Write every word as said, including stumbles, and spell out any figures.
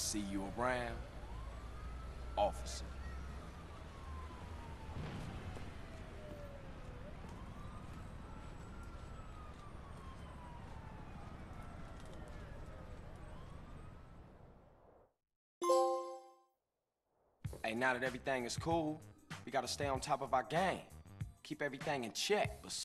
See you around, officer. Hey, now that everything is cool, we gotta stay on top of our game. Keep everything in check, but